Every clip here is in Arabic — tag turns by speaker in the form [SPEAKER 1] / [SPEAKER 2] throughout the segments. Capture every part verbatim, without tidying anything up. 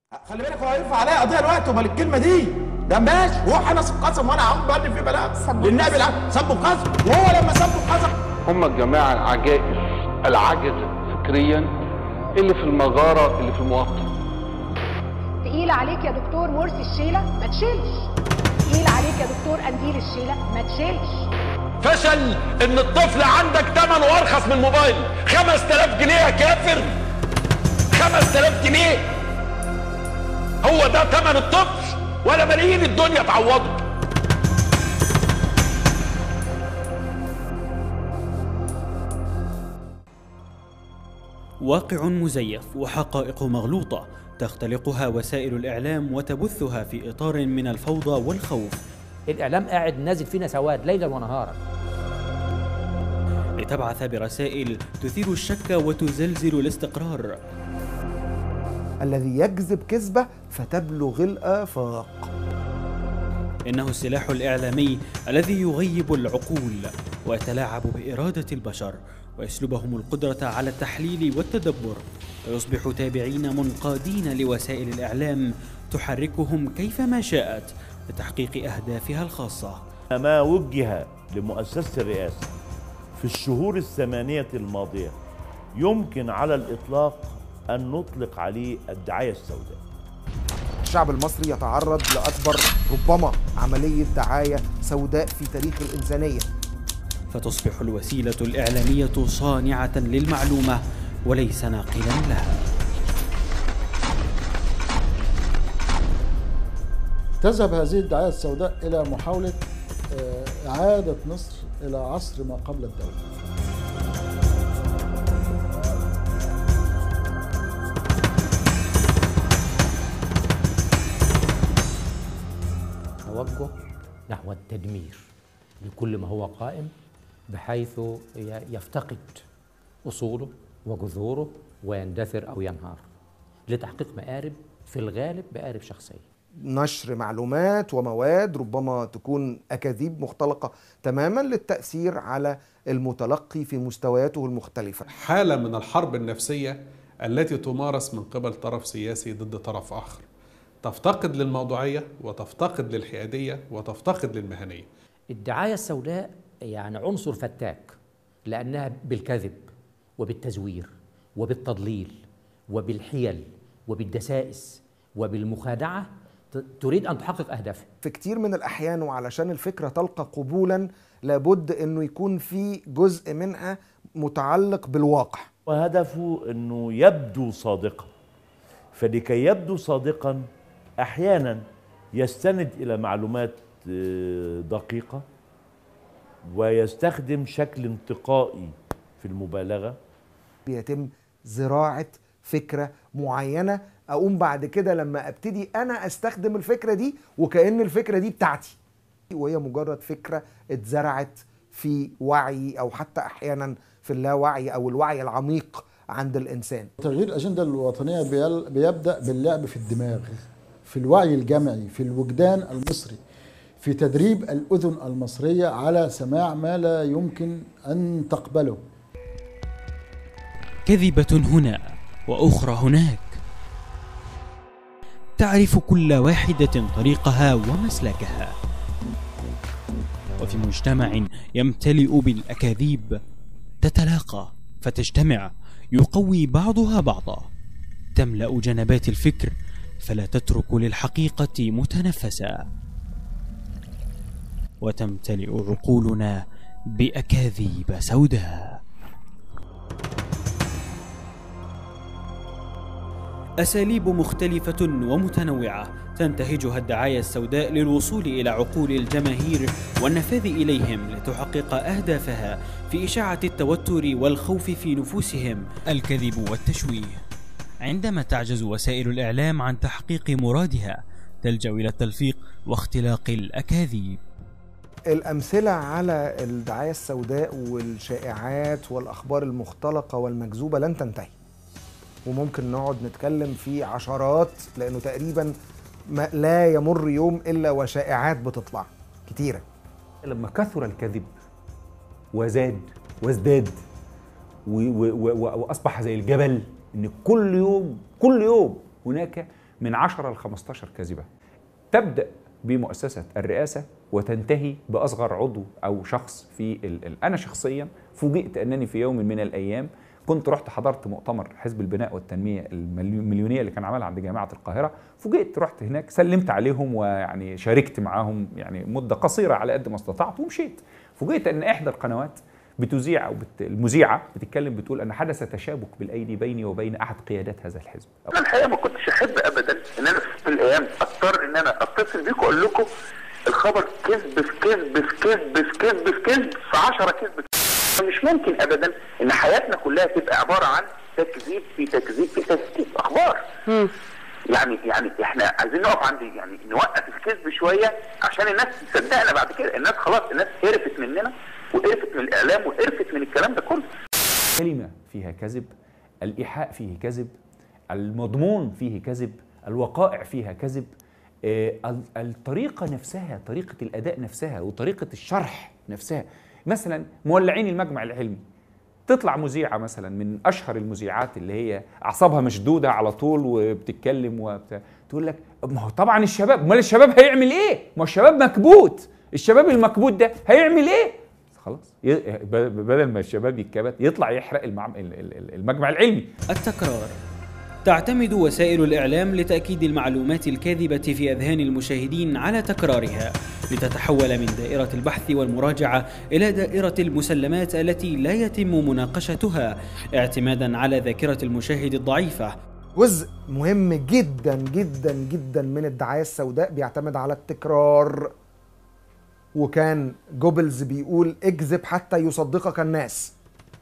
[SPEAKER 1] خلي بالك هو هيرفع عليا قضيه الوقت. امال الكلمه دي ده ماشي، هو حنس القسم وانا عم بقلب فيه بلاغ للنبي العام سبوا القسم، وهو لما سبوا القسم
[SPEAKER 2] هم الجماعه العجائز العجز فكريا اللي في المغاره اللي في المواطن.
[SPEAKER 3] تقيل عليك يا دكتور مرسي الشيله ما تشيلش، تقيل عليك يا دكتور قنديل الشيله ما تشيلش.
[SPEAKER 4] فشل ان الطفل عندك ثمنه ارخص من الموبايل. خمس تلاف جنيه يا كافر، خمس تلاف جنيه هو ده ثمن الطفل ولا ملايين الدنيا تعوضه.
[SPEAKER 5] واقع مزيف وحقائق مغلوطة تختلقها وسائل الإعلام وتبثها في إطار من الفوضى والخوف.
[SPEAKER 6] الإعلام قاعد نازل فينا سواد ليلا ونهارا
[SPEAKER 5] لتبعث برسائل تثير الشك وتزلزل الاستقرار.
[SPEAKER 7] الذي يكذب كذبة فتبلغ الآفاق.
[SPEAKER 5] إنه السلاح الإعلامي الذي يغيب العقول ويتلاعب بإرادة البشر ويسلبهم القدرة على التحليل والتدبر، ويصبح تابعين منقادين لوسائل الإعلام تحركهم كيفما شاءت لتحقيق أهدافها الخاصة.
[SPEAKER 8] ما وجه لمؤسسة الرئاسة في الشهور الثمانية الماضية يمكن على الإطلاق أن نطلق عليه الدعاية السوداء.
[SPEAKER 7] الشعب المصري يتعرض لأكبر ربما عملية دعاية سوداء في تاريخ الإنسانية.
[SPEAKER 5] فتصبح الوسيلة الإعلامية صانعة للمعلومة وليس ناقلا لها.
[SPEAKER 9] تذهب هذه الدعاية السوداء إلى محاولة إعادة مصر إلى عصر ما قبل الدولة.
[SPEAKER 6] توجه نحو التدمير لكل ما هو قائم بحيث يفتقد أصوله وجذوره ويندثر أو ينهار لتحقيق مآرب في الغالب مآرب شخصية.
[SPEAKER 7] نشر معلومات ومواد ربما تكون أكاذيب مختلقة تماما للتأثير على المتلقي في مستوياته المختلفة.
[SPEAKER 10] حالة من الحرب النفسية التي تمارس من قبل طرف سياسي ضد طرف آخر، تفتقد للموضوعية وتفتقد للحيادية وتفتقد للمهنية.
[SPEAKER 6] الدعاية السوداء يعني عنصر فتاك لأنها بالكذب وبالتزوير وبالتضليل وبالحيل وبالدسائس وبالمخادعة تريد أن تحقق أهدافها.
[SPEAKER 7] في كتير من الأحيان وعلشان الفكرة تلقى قبولا لابد أنه يكون في جزء منها متعلق بالواقع،
[SPEAKER 8] وهدفه أنه يبدو صادقا. فلكي يبدو صادقا أحيانا يستند إلى معلومات دقيقة ويستخدم شكل انتقائي في المبالغة.
[SPEAKER 7] بيتم زراعة فكرة معينة، أقوم بعد كده لما أبتدي أنا أستخدم الفكرة دي وكأن الفكرة دي بتاعتي، وهي مجرد فكرة اتزرعت في وعي أو حتى أحيانا في اللاوعي أو الوعي العميق عند الإنسان.
[SPEAKER 9] تغيير الأجندة الوطنية بيبدأ باللعب في الدماغ، في الوعي الجمعي، في الوجدان المصري، في تدريب الأذن المصرية على سماع ما لا يمكن أن تقبله.
[SPEAKER 5] كذبة هنا وأخرى هناك، تعرف كل واحدة طريقها ومسلكها. وفي مجتمع يمتلئ بالأكاذيب تتلاقى فتجتمع، يقوي بعضها بعضا، تملأ جنبات الفكر فلا تترك للحقيقة متنفسا، وتمتلئ عقولنا بأكاذيب سوداء. أساليب مختلفة ومتنوعة تنتهجها الدعاية السوداء للوصول إلى عقول الجماهير والنفاذ إليهم لتحقق أهدافها في إشاعة التوتر والخوف في نفوسهم. الكذب والتشويه. عندما تعجز وسائل الإعلام عن تحقيق مرادها تلجأ إلى التلفيق واختلاق الأكاذيب.
[SPEAKER 7] الأمثلة على الدعاية السوداء والشائعات والأخبار المختلقة والمكذوبة لن تنتهي، وممكن نقعد نتكلم في عشرات، لأنه تقريبا ما لا يمر يوم إلا وشائعات بتطلع كتيرة.
[SPEAKER 11] لما كثر الكذب وزاد وازداد وأصبح زي الجبل، إن كل يوم كل يوم هناك من عشرة ل خمستاشر كاذبة تبدأ بمؤسسة الرئاسة وتنتهي بأصغر عضو أو شخص في ال ال أنا شخصيا فوجئت أنني في يوم من الأيام كنت رحت حضرت مؤتمر حزب البناء والتنمية المليونية اللي كان عملها عند جامعة القاهرة. فوجئت رحت هناك سلمت عليهم ويعني شاركت معاهم يعني مدة قصيرة على قد ما استطعت ومشيت. فوجئت أن إحدى القنوات بتذيع أو بت... المذيعة بتتكلم بتقول أن حدث تشابك بالأيدي بيني وبين أحد قيادات هذا الحزب.
[SPEAKER 12] أنا الحقيقة ما كنتش أحب أبدا إن أنا في الأيام أضطر إن أنا أتصل بيكم أقول لكم الخبر كذب في كذب في كذب في كذب في كذب في عشرة كذب. مش ممكن أبدا إن حياتنا كلها تبقى عبارة عن تكذيب في تكذيب في تكذيب أخبار. م. يعني يعني إحنا عايزين نقف عند يعني نوقف الكذب شوية عشان الناس تصدقنا بعد كده. الناس خلاص الناس قرفت مننا وقرفت من الإعلام وقرفت من الكلام ده كله.
[SPEAKER 11] كلمة فيها كذب، الإيحاء فيه كذب، المضمون فيه كذب، الوقائع فيها كذب، الطريقة نفسها، طريقة الأداء نفسها وطريقة الشرح نفسها. مثلا مولعين المجمع العلمي، تطلع مذيعة مثلا من أشهر المذيعات اللي هي أعصابها مشدودة على طول وبتتكلم وبتاع، تقول لك ما هو طبعا الشباب، امال الشباب هيعمل إيه؟ ما هو الشباب مكبوت، الشباب المكبوت ده هيعمل إيه؟ خلاص بدل ما الشباب يتكبت يطلع يحرق المجمع العلمي.
[SPEAKER 5] التكرار. تعتمد وسائل الإعلام لتأكيد المعلومات الكاذبة في أذهان المشاهدين على تكرارها، لتتحول من دائرة البحث والمراجعة إلى دائرة المسلمات التي لا يتم مناقشتها اعتمادا على ذاكرة المشاهد الضعيفة.
[SPEAKER 7] جزء مهم جدا جدا جدا من الدعاية السوداء بيعتمد على التكرار. وكان جوبلز بيقول اكذب حتى يصدقك الناس.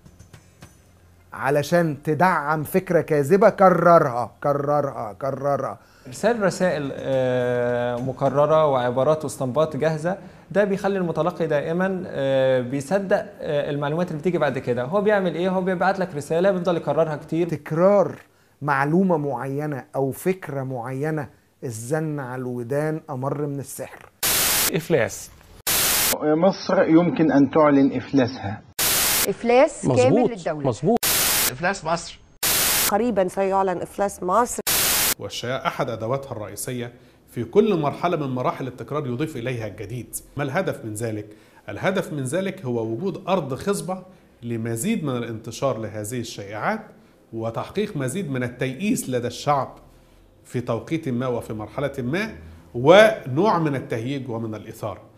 [SPEAKER 7] علشان تدعم فكرة كاذبة كررها كررها كررها.
[SPEAKER 13] ارسال رسائل مكررة وعبارات واستنباط جاهزة ده بيخلي المتلقي دائما بيصدق المعلومات اللي بتيجي بعد كده. هو بيعمل ايه؟ هو بيبعت لك رسالة بيفضل يكررها كتير.
[SPEAKER 7] تكرار معلومة معينة او فكرة معينة الزن على الودان امر من السحر.
[SPEAKER 14] افلاس مصر يمكن ان تعلن افلاسها.
[SPEAKER 15] افلاس كامل للدولة.
[SPEAKER 14] مظبوط.
[SPEAKER 16] إفلاس مصر
[SPEAKER 15] قريبا سيعلن إفلاس مصر.
[SPEAKER 10] والشياء أحد أدواتها الرئيسية في كل مرحلة من مراحل التكرار يضيف إليها الجديد. ما الهدف من ذلك؟ الهدف من ذلك هو وجود أرض خصبة لمزيد من الانتشار لهذه الشائعات وتحقيق مزيد من التيئيس لدى الشعب في توقيت ما وفي مرحلة ما، ونوع من التهييج ومن الإثارة.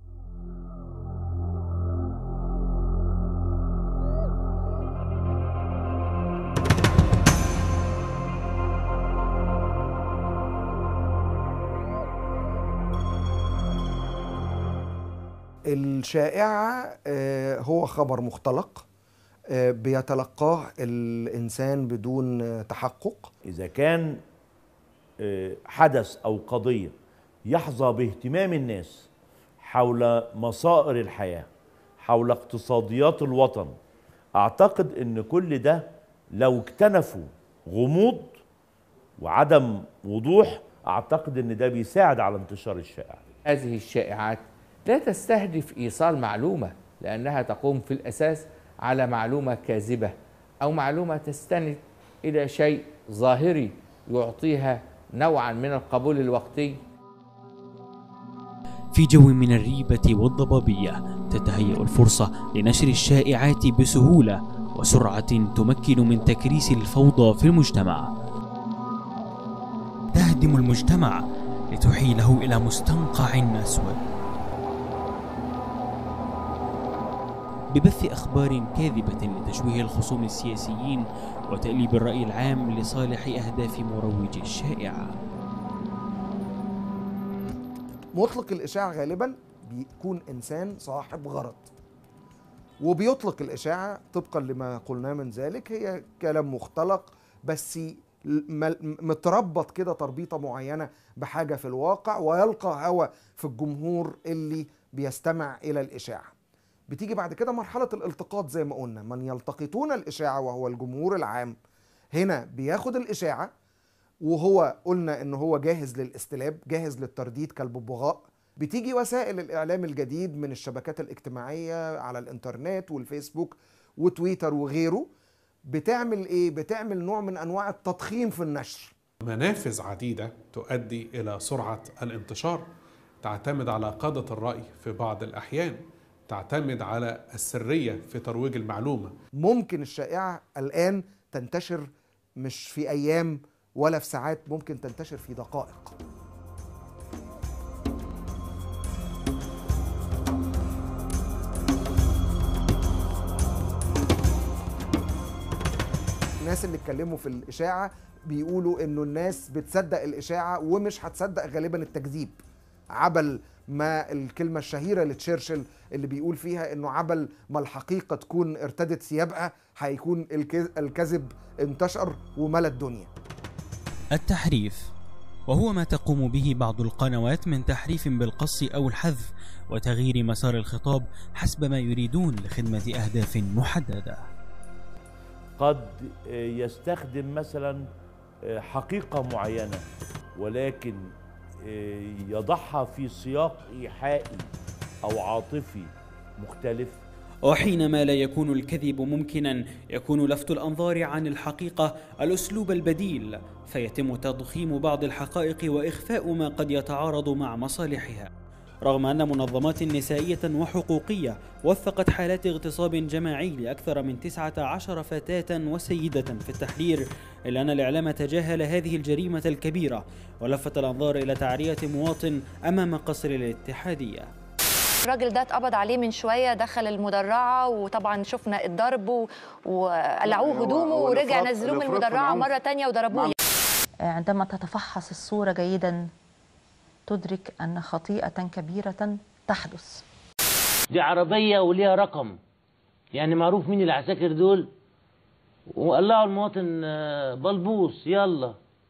[SPEAKER 7] الشائعة هو خبر مختلق بيتلقاه الإنسان بدون تحقق.
[SPEAKER 8] إذا كان حدث أو قضية يحظى باهتمام الناس حول مصائر الحياة، حول اقتصاديات الوطن، أعتقد أن كل ده لو اكتنفوا غموض وعدم وضوح أعتقد أن ده بيساعد على انتشار الشائعات.
[SPEAKER 16] هذه الشائعات لا تستهدف إيصال معلومة، لأنها تقوم في الأساس على معلومة كاذبة أو معلومة تستند إلى شيء ظاهري يعطيها نوعا من القبول الوقتي.
[SPEAKER 5] في جو من الريبة والضبابية تتهيأ الفرصة لنشر الشائعات بسهولة وسرعة تمكن من تكريس الفوضى في المجتمع. تهدم المجتمع لتحيله إلى مستنقع أسود ببث أخبار كاذبة لتشويه الخصوم السياسيين وتأليب الرأي العام لصالح أهداف مروجي الشائعة.
[SPEAKER 7] مطلق الإشاعة غالبا بيكون إنسان صاحب غرض، وبيطلق الإشاعة طبقا لما قلناه من ذلك هي كلام مختلق بس متربط كده تربيطة معينة بحاجة في الواقع، ويلقى هوى في الجمهور اللي بيستمع إلى الإشاعة. بتيجي بعد كده مرحلة الالتقاط زي ما قلنا، من يلتقطون الإشاعة وهو الجمهور العام. هنا بياخد الإشاعة وهو قلنا إن هو جاهز للاستلاب، جاهز للترديد كالببغاء. بتيجي وسائل الإعلام الجديد من الشبكات الاجتماعية على الإنترنت والفيسبوك وتويتر وغيره، بتعمل إيه؟ بتعمل نوع من أنواع التضخيم في النشر.
[SPEAKER 10] منافذ عديدة تؤدي إلى سرعة الانتشار، تعتمد على قادة الرأي في بعض الأحيان، تعتمد على السرية في ترويج المعلومة.
[SPEAKER 7] ممكن الشائعة الآن تنتشر مش في أيام ولا في ساعات، ممكن تنتشر في دقائق. الناس اللي اتكلموا في الإشاعة بيقولوا إنه الناس بتصدق الإشاعة ومش هتصدق غالبا التكذيب، عبل ما الكلمة الشهيرة لتشرشل اللي بيقول فيها إنه عبل ما الحقيقة تكون ارتدت ثيابها هيكون الكذب انتشر وملى الدنيا.
[SPEAKER 5] التحريف، وهو ما تقوم به بعض القنوات من تحريف بالقص أو الحذف وتغيير مسار الخطاب حسب ما يريدون لخدمة أهداف محددة.
[SPEAKER 8] قد يستخدم مثلا حقيقة معينة ولكن يضعها في سياق إيحائي أو عاطفي مختلف.
[SPEAKER 5] وحينما لا يكون الكذب ممكنا يكون لفت الأنظار عن الحقيقة الأسلوب البديل، فيتم تضخيم بعض الحقائق وإخفاء ما قد يتعارض مع مصالحها. رغم أن منظمات نسائية وحقوقية وثقت حالات اغتصاب جماعي لأكثر من تسعة عشر فتاة وسيدة في التحرير، إلا أن الإعلام تجاهل هذه الجريمة الكبيرة ولفت الأنظار إلى تعرية مواطن أمام قصر الاتحادية.
[SPEAKER 17] الراجل ده اتقبض عليه من شوية، دخل المدرعة وطبعا شفنا الضرب وقلعوه هدومه ورجع نزلوه من المدرعة مرة تانية وضربوه.
[SPEAKER 18] عندما تتفحص الصورة جيدا تدرك أن خطيئة كبيرة تحدث.
[SPEAKER 19] دي عربية وليها رقم، يعني معروف مين العساكر دول، وقلعوا المواطن بلبوس يلا.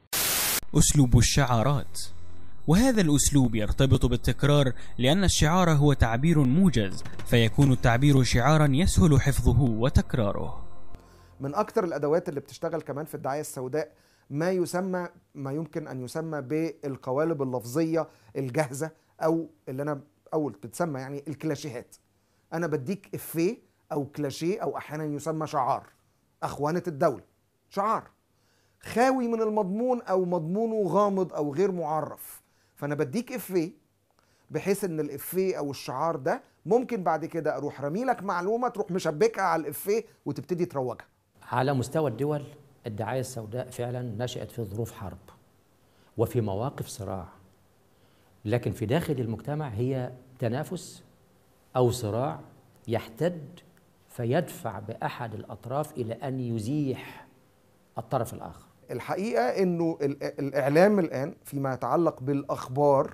[SPEAKER 5] أسلوب الشعارات، وهذا الأسلوب يرتبط بالتكرار لأن الشعار هو تعبير موجز، فيكون التعبير شعارا يسهل حفظه وتكراره.
[SPEAKER 7] من أكثر الأدوات اللي بتشتغل كمان في الدعاية السوداء ما يسمى ما يمكن أن يسمى بالقوالب اللفظية الجاهزة، أو اللي أنا أول بتسمى يعني الكلاشيهات. أنا بديك إفيه أو كلاشيه أو أحيانا يسمى شعار، أخوانة الدولة، شعار خاوي من المضمون أو مضمونه غامض أو غير معرف، فأنا بديك إفيه بحيث إن الإفيه أو الشعار ده ممكن بعد كده أروح رميلك معلومة تروح مشبكها على الإفيه وتبتدي تروجها.
[SPEAKER 6] على مستوى الدول الدعاية السوداء فعلا نشأت في ظروف حرب وفي مواقف صراع، لكن في داخل المجتمع هي تنافس أو صراع يحتد فيدفع بأحد الأطراف إلى أن يزيح الطرف الآخر.
[SPEAKER 7] الحقيقة أنه الإعلام الآن فيما يتعلق بالأخبار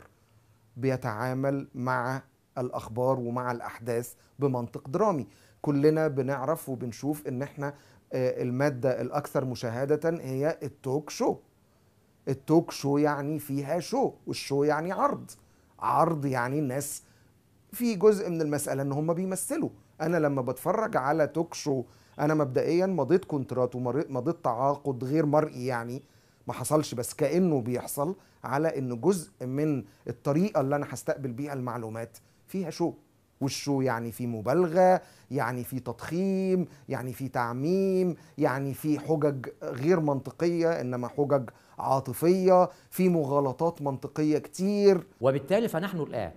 [SPEAKER 7] بيتعامل مع الأخبار ومع الأحداث بمنطق درامي. كلنا بنعرف وبنشوف أن احنا المادة الأكثر مشاهدة هي التوك شو. التوك شو يعني فيها شو، والشو يعني عرض. عرض يعني الناس في جزء من المسألة ان هم بيمثلوا. أنا لما بتفرج على توك شو أنا مبدئيا مضيت كونترات ومضيت تعاقد غير مرئي، يعني ما حصلش بس كأنه بيحصل، على إن جزء من الطريقة اللي أنا هستقبل بيها المعلومات فيها شو. والشو يعني في مبالغة، يعني في تضخيم، يعني في تعميم، يعني في حجج غير منطقية إنما حجج عاطفية، في مغالطات منطقية كتير.
[SPEAKER 6] وبالتالي فنحن الآن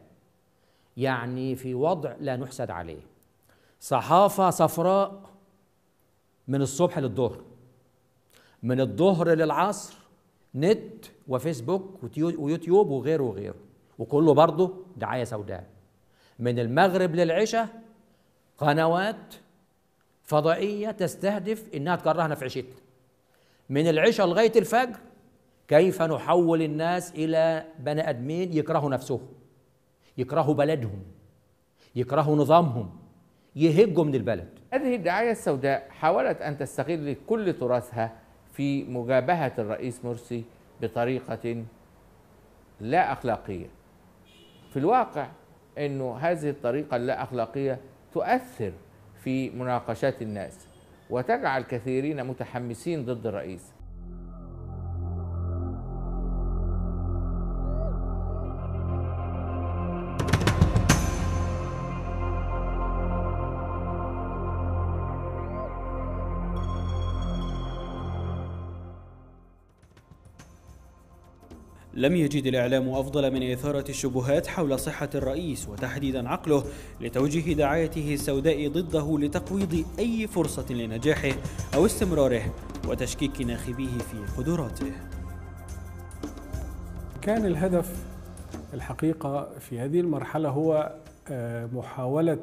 [SPEAKER 6] يعني في وضع لا نحسد عليه. صحافة صفراء من الصبح للظهر، من الظهر للعصر نت وفيسبوك ويوتيوب وغيره وغيره، وكله برضه دعاية سوداء. من المغرب للعشاء قنوات فضائية تستهدف إنها تكرهنا في عيشتنا. من العشاء لغاية الفجر كيف نحول الناس إلى بني آدمين يكرهوا نفسهم، يكرهوا بلدهم، يكرهوا نظامهم، يهجوا من البلد.
[SPEAKER 16] هذه الدعاية السوداء حاولت أن تستغل كل تراثها في مجابهة الرئيس مرسي بطريقة لا أخلاقية. في الواقع أنه هذه الطريقة اللا أخلاقية تؤثر في مناقشات الناس وتجعل كثيرين متحمسين ضد الرئيس.
[SPEAKER 5] لم يجد الإعلام أفضل من إثارة الشبهات حول صحة الرئيس وتحديدا عقله لتوجيه دعايته السوداء ضده لتقويض أي فرصة لنجاحه أو استمراره وتشكيك ناخبيه في قدراته.
[SPEAKER 20] كان الهدف الحقيقة في هذه المرحلة هو محاولة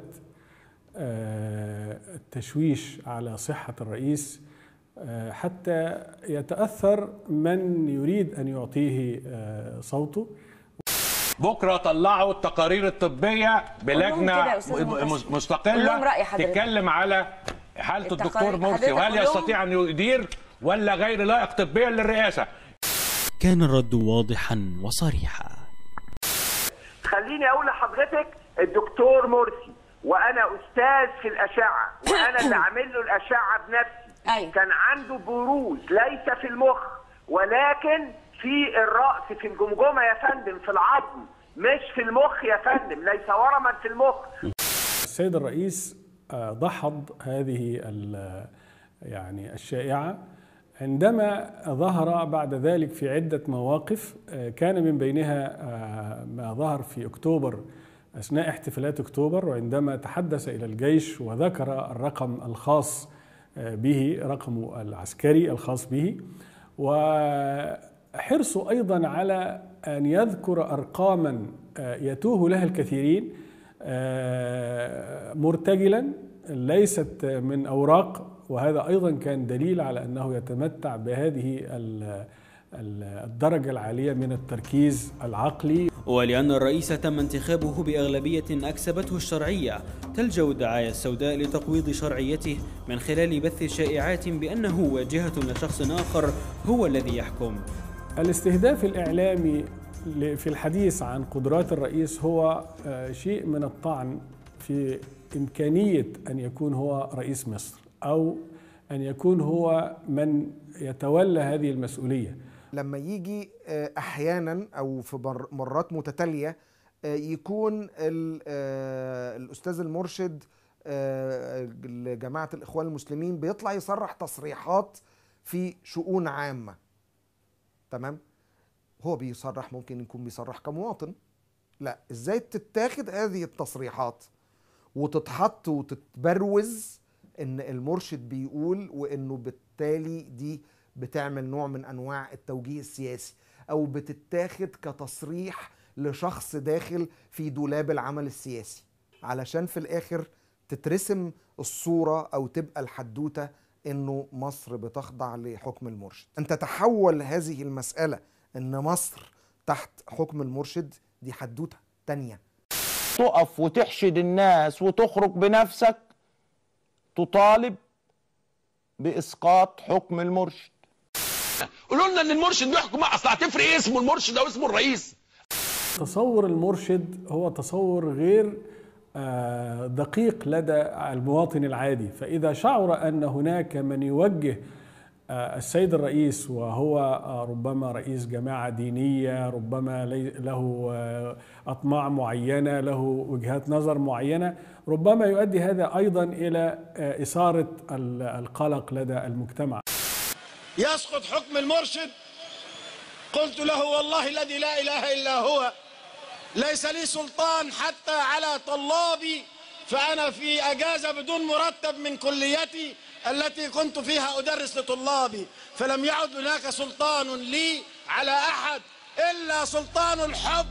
[SPEAKER 20] التشويش على صحة الرئيس حتى يتأثر من يريد أن يعطيه صوته.
[SPEAKER 4] بكرة طلعوا التقارير الطبية بلجنة مستقلة تتكلم على حالة الدكتور مرسي وهل يستطيع أن يدير ولا غير لائق طبيا للرئاسة.
[SPEAKER 5] كان الرد واضحا وصريحا.
[SPEAKER 21] خليني أقول لحضرتك الدكتور مرسي وأنا أستاذ في الأشعة وأنا اللي عامل له الأشعة بنفسي. أيوة. كان عنده بروز ليس في المخ ولكن في الرأس في الجمجمة يا فندم، في العظم مش في المخ يا فندم، ليس ورما في المخ.
[SPEAKER 20] السيد الرئيس دحض هذه يعني الشائعة عندما ظهر بعد ذلك في عدة مواقف، كان من بينها ما ظهر في أكتوبر أثناء احتفالات أكتوبر، وعندما تحدث إلى الجيش وذكر الرقم الخاص به، رقمه العسكري الخاص به، وحرصه أيضا على أن يذكر أرقاما يتوه لها الكثيرين مرتجلا ليست من أوراق، وهذا أيضا كان دليل على أنه يتمتع بهذه الدرجة العالية من التركيز العقلي.
[SPEAKER 5] ولأن الرئيس تم انتخابه بأغلبية أكسبته الشرعية، تلجأ الدعاية السوداء لتقويض شرعيته من خلال بث شائعات بأنه واجهة لشخص آخر هو الذي يحكم.
[SPEAKER 20] الاستهداف الإعلامي في الحديث عن قدرات الرئيس هو شيء من الطعن في إمكانية أن يكون هو رئيس مصر أو أن يكون هو من يتولى هذه المسؤولية.
[SPEAKER 7] لما يجي أحيانا أو في مرات متتالية يكون الأستاذ المرشد لجماعة الإخوان المسلمين بيطلع يصرح تصريحات في شؤون عامة، تمام؟ هو بيصرح، ممكن يكون بيصرح كمواطن. لا، إزاي تتاخد هذه التصريحات وتتحط وتتبروز إن المرشد بيقول، وإنه بالتالي دي بتعمل نوع من أنواع التوجيه السياسي، أو بتتاخد كتصريح لشخص داخل في دولاب العمل السياسي، علشان في الآخر تترسم الصورة أو تبقى الحدوتة إنه مصر بتخضع لحكم المرشد. أن تتحول هذه المسألة إن مصر تحت حكم المرشد، دي حدوتة تانية.
[SPEAKER 1] تقف وتحشد الناس وتخرج بنفسك تطالب بإسقاط حكم المرشد.
[SPEAKER 4] قولوا لنا ان المرشد بيحكم، اصل هتفرق ايه اسمه المرشد او اسمه الرئيس؟
[SPEAKER 20] تصور المرشد هو تصور غير دقيق لدى المواطن العادي، فإذا شعر أن هناك من يوجه السيد الرئيس وهو ربما رئيس جماعة دينية، ربما له أطماع معينة، له وجهات نظر معينة، ربما يؤدي هذا أيضا إلى إثارة القلق لدى المجتمع.
[SPEAKER 22] يسقط حكم المرشد، قلت له والله الذي لا إله إلا هو ليس لي سلطان حتى على طلابي، فأنا في أجازة بدون مرتب من كليتي التي كنت فيها أدرس لطلابي، فلم يعد هناك سلطان لي على أحد إلا سلطان الحب.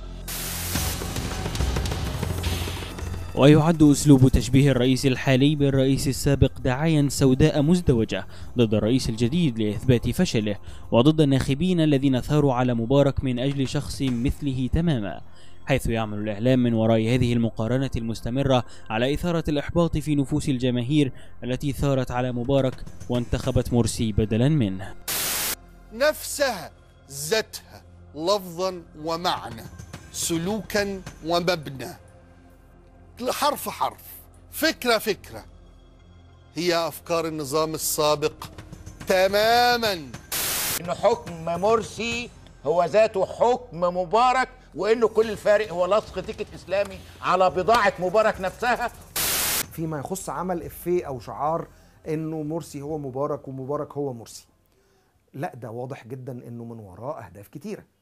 [SPEAKER 5] ويعد أسلوب تشبيه الرئيس الحالي بالرئيس السابق دعايا سوداء مزدوجة ضد الرئيس الجديد لإثبات فشله، وضد الناخبين الذين ثاروا على مبارك من أجل شخص مثله تماما، حيث يعمل الإعلام من وراء هذه المقارنة المستمرة على إثارة الإحباط في نفوس الجماهير التي ثارت على مبارك وانتخبت مرسي بدلا منه.
[SPEAKER 22] نفسها ذاتها لفظا ومعنى، سلوكا ومبنى، حرف حرف، فكرة فكرة، هي أفكار النظام السابق تماما.
[SPEAKER 23] إن حكم مرسي هو ذاته حكم مبارك، وإنه كل الفارق هو لصق تيكت إسلامي على بضاعة مبارك نفسها.
[SPEAKER 7] فيما يخص عمل إفيه أو شعار إنه مرسي هو مبارك ومبارك هو مرسي، لا، ده واضح جدا إنه من وراء أهداف كتيرة.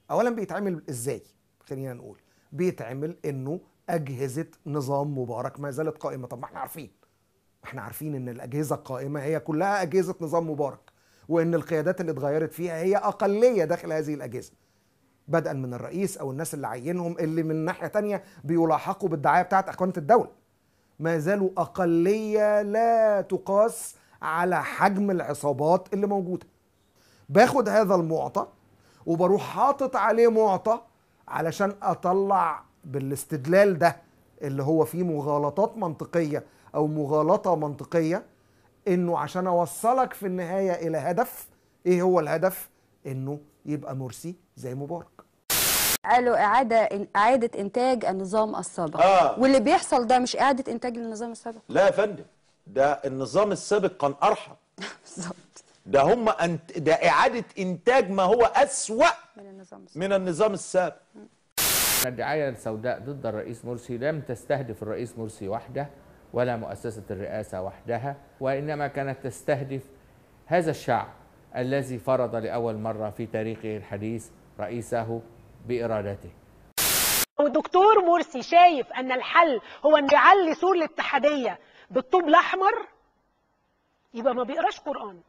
[SPEAKER 7] اولا بيتعمل ازاي؟ خلينا نقول بيتعمل انه اجهزه نظام مبارك ما زالت قائمه. طب ما احنا عارفين احنا عارفين ان الاجهزه القائمه هي كلها اجهزه نظام مبارك، وان القيادات اللي اتغيرت فيها هي اقليه داخل هذه الاجهزه، بدءا من الرئيس او الناس اللي عينهم، اللي من ناحيه تانية بيلاحقوا بالدعايه بتاعت اخوانه الدوله. ما زالوا اقليه لا تقاس على حجم العصابات اللي موجوده. باخد هذا المعطى وبروح حاطط عليه معطى علشان اطلع بالاستدلال ده اللي هو فيه مغالطات منطقيه او مغالطه منطقيه، انه عشان اوصلك في النهايه الى هدف. ايه هو الهدف؟ انه يبقى مرسي زي مبارك.
[SPEAKER 2] قالوا اعاده اعاده انتاج النظام السابق.
[SPEAKER 1] آه.
[SPEAKER 2] واللي بيحصل ده مش اعاده انتاج للنظام السابق.
[SPEAKER 1] لا يا فندم، ده النظام السابق كان ارحم.
[SPEAKER 2] بالظبط.
[SPEAKER 1] ده هم أنت ده اعاده انتاج ما هو اسوأ
[SPEAKER 2] من النظام السابق.
[SPEAKER 1] من النظام السابق.
[SPEAKER 16] الدعاية السوداء ضد الرئيس مرسي لم تستهدف الرئيس مرسي وحده ولا مؤسسة الرئاسة وحدها، وإنما كانت تستهدف هذا الشعب الذي فرض لأول مرة في تاريخه الحديث رئيسه بإرادته.
[SPEAKER 3] ودكتور مرسي شايف أن الحل هو أن يعلي سور الاتحادية بالطوب الأحمر، يبقى ما بيقراش قرآن.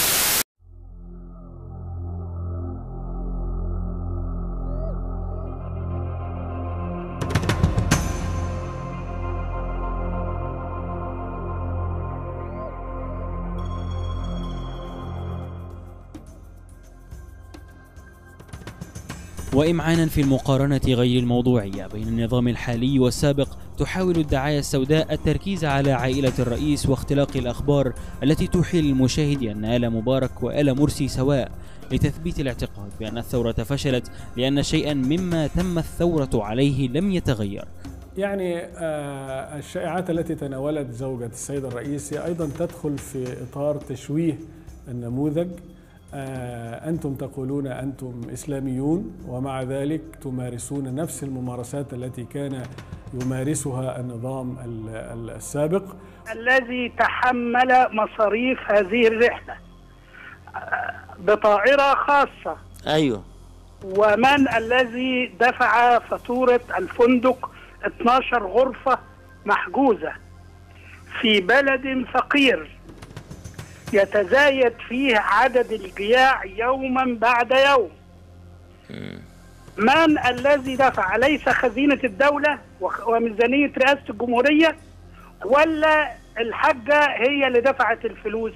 [SPEAKER 5] وإمعانا في المقارنة غير الموضوعية بين النظام الحالي والسابق، تحاول الدعاية السوداء التركيز على عائلة الرئيس واختلاق الأخبار التي توحي للمشاهد أن آل مبارك وآل مرسي سواء، لتثبيت الاعتقاد بأن الثورة فشلت لأن شيئا مما تم الثورة عليه لم يتغير.
[SPEAKER 20] يعني آه الشائعات التي تناولت زوجة السيد الرئيس هي أيضا تدخل في إطار تشويه النموذج. آه أنتم تقولون أنتم إسلاميون ومع ذلك تمارسون نفس الممارسات التي كان يمارسها النظام السابق
[SPEAKER 3] الذي تحمل مصاريف هذه الرحلة بطائرة خاصة.
[SPEAKER 1] أيوه.
[SPEAKER 3] ومن الذي دفع فاتورة الفندق اثناشر غرفة محجوزة في بلد فقير يتزايد فيه عدد الجياع يوما بعد يوم؟ من الذي دفع؟ أليس خزينة الدولة وميزانية رئاسة الجمهورية، ولا الحاجة هي اللي دفعت الفلوس؟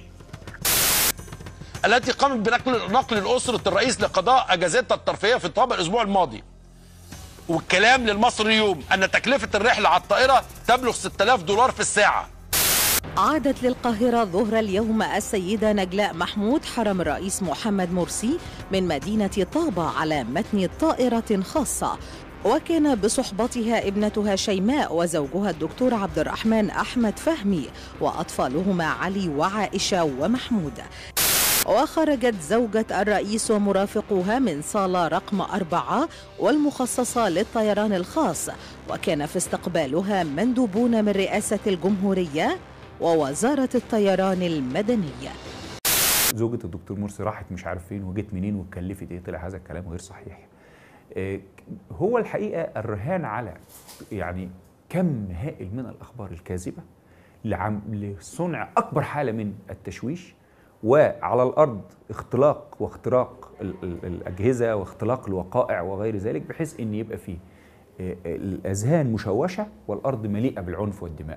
[SPEAKER 4] التي قامت بنقل نقل الأسرة الرئيس لقضاء أجازتها الترفيهية في طوابق الأسبوع الماضي. والكلام للمصري اليوم أن تكلفة الرحلة على الطائرة تبلغ ستة آلاف دولار في الساعة.
[SPEAKER 9] عادت للقاهرة ظهر اليوم السيدة نجلاء محمود حرم الرئيس محمد مرسي من مدينة طابة على متن طائرة خاصة، وكان بصحبتها ابنتها شيماء وزوجها الدكتور عبد الرحمن أحمد فهمي وأطفالهما علي وعائشة ومحمود. وخرجت زوجة الرئيس ومرافقوها من صالة رقم أربعة والمخصصة للطيران الخاص، وكان في استقبالها مندوبون من رئاسة الجمهورية ووزارة الطيران المدنية.
[SPEAKER 11] زوجة الدكتور مرسي راحت مش عارف فين وجت منين واتكلفت ايه، طلع هذا الكلام غير صحيح. هو الحقيقة الرهان على يعني كم هائل من الأخبار الكاذبة لصنع أكبر حالة من التشويش، وعلى الأرض اختلاق واختراق الأجهزة واختلاق الوقائع وغير ذلك، بحيث أن يبقى فيه الأذهان مشوشة والأرض مليئة بالعنف والدماء.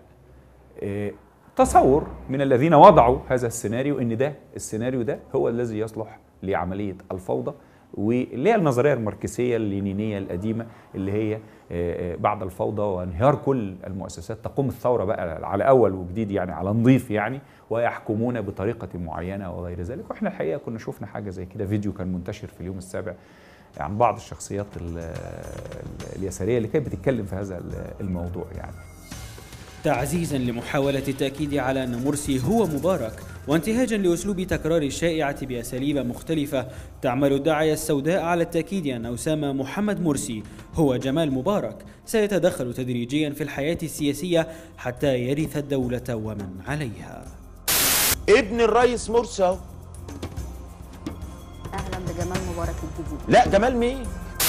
[SPEAKER 11] تصور من الذين وضعوا هذا السيناريو أن ده السيناريو ده هو الذي يصلح لعملية الفوضى، واللي هي النظرية الماركسية اللينينية القديمة اللي هي بعد الفوضى وانهيار كل المؤسسات تقوم الثورة بقى على أول وجديد، يعني على نظيف يعني، ويحكمون بطريقة معينة وغير ذلك. وإحنا الحقيقة كنا شفنا حاجة زي كده، فيديو كان منتشر في اليوم السابع عن بعض الشخصيات اليسارية اللي كانت بتتكلم في هذا الموضوع يعني.
[SPEAKER 5] تعزيزا لمحاولة التأكيد على أن مرسي هو مبارك، وانتهاجا لأسلوب تكرار الشائعة بأساليب مختلفة، تعمل الدعاية السوداء على التأكيد أن أسامة محمد مرسي هو جمال مبارك سيتدخل تدريجيا في الحياة السياسية حتى يرث الدولة ومن عليها.
[SPEAKER 1] ابن الرئيس مرسي اهو.
[SPEAKER 2] اهلا بجمال مبارك الجديد.
[SPEAKER 1] لا جمال مين؟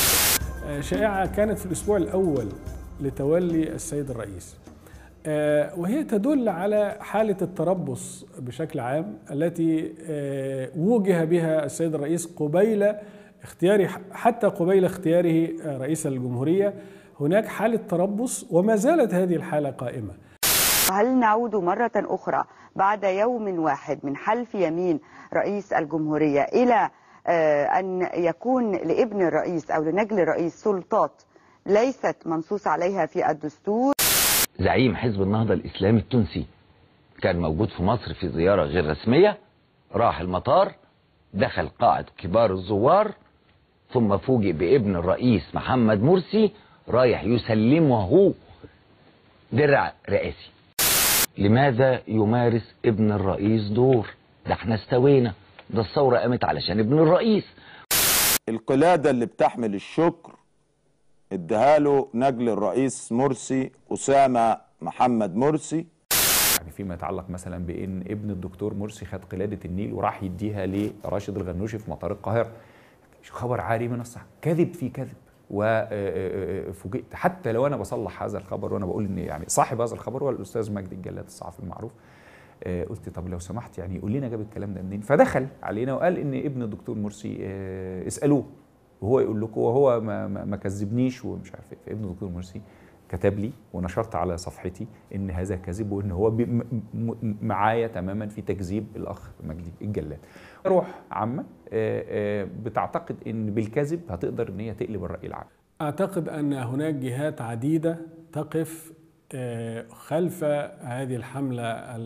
[SPEAKER 20] شائعة كانت في الأسبوع الأول لتولي السيد الرئيس، وهي تدل على حالة التربص بشكل عام التي وجه بها السيد الرئيس قبيل اختياره، حتى قبيل اختياره رئيس الجمهورية. هناك حالة تربص وما زالت هذه الحالة قائمة.
[SPEAKER 12] هل نعود مرة أخرى بعد يوم واحد من حلف يمين رئيس الجمهورية إلى أن يكون لابن الرئيس أو لنجل الرئيس سلطات ليست منصوص عليها في الدستور؟
[SPEAKER 13] زعيم حزب النهضة الإسلامي التونسي كان موجود في مصر في زيارة غير رسمية، راح المطار، دخل قاعة كبار الزوار، ثم فوجئ بابن الرئيس محمد مرسي رايح يسلمه درع رئاسي. لماذا يمارس ابن الرئيس دور؟ ده احنا استوينا، ده الثورة قامت علشان ابن الرئيس.
[SPEAKER 1] القلادة اللي بتحمل الشكر اداها له نجل الرئيس مرسي أسامة محمد مرسي.
[SPEAKER 11] يعني فيما يتعلق مثلا بان ابن الدكتور مرسي خد قلادة النيل وراح يديها لراشد الغنوشي في مطار القاهرة، خبر عاري من الصحة، كذب في كذب. وفوجئت حتى لو انا بصلح هذا الخبر وانا بقول ان يعني صاحب هذا الخبر هو الاستاذ مجدي الجلاد الصحفي المعروف، قلت طب لو سمحت يعني قول لنا جاب الكلام ده منين؟ فدخل علينا وقال ان ابن الدكتور مرسي اسالوه وهو يقول لكم، وهو ما, ما كذبنيش ومش عارف ايه. فابن الدكتور مرسي كتب لي ونشرت على صفحتي ان هذا كذب وان هو معايا تماما في تكذيب الاخ مجدي الجلاد. روح عامه بتعتقد ان بالكذب هتقدر ان هي تقلب الراي العام.
[SPEAKER 20] اعتقد ان هناك جهات عديده تقف خلف هذه الحمله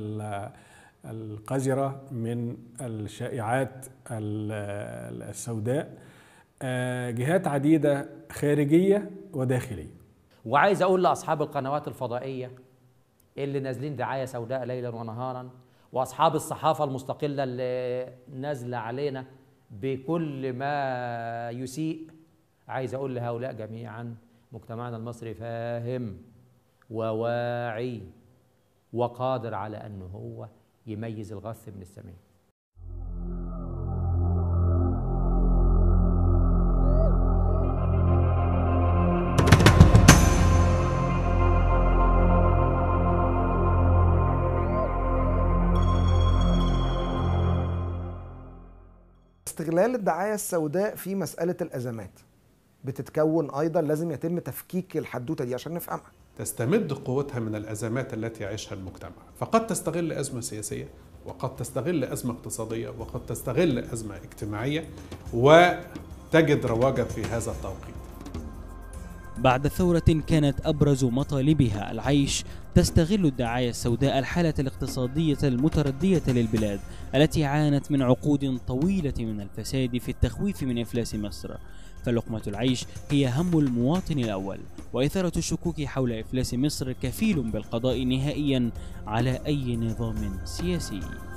[SPEAKER 20] القذره من الشائعات السوداء، جهات عديده خارجيه وداخليه.
[SPEAKER 6] وعايز اقول لاصحاب القنوات الفضائيه اللي نازلين دعايه سوداء ليلا ونهارا، واصحاب الصحافه المستقله اللي نازله علينا بكل ما يسيء، عايز اقول لهؤلاء جميعا مجتمعنا المصري فاهم وواعي وقادر على انه هو يميز الغث من السمين.
[SPEAKER 7] استغلال الدعاية السوداء في مسألة الأزمات بتتكون أيضا، لازم يتم تفكيك الحدوتة دي عشان نفهمها.
[SPEAKER 10] تستمد قوتها من الأزمات التي يعيشها المجتمع، فقد تستغل أزمة سياسية وقد تستغل أزمة اقتصادية وقد تستغل أزمة اجتماعية وتجد رواجا في هذا التوقيت.
[SPEAKER 5] بعد ثورة كانت أبرز مطالبها العيش، تستغل الدعاية السوداء الحالة الاقتصادية المتردية للبلاد التي عانت من عقود طويلة من الفساد في التخويف من إفلاس مصر. فلقمة العيش هي هم المواطن الأول، وإثارة الشكوك حول إفلاس مصر كفيل بالقضاء نهائيا على أي نظام سياسي.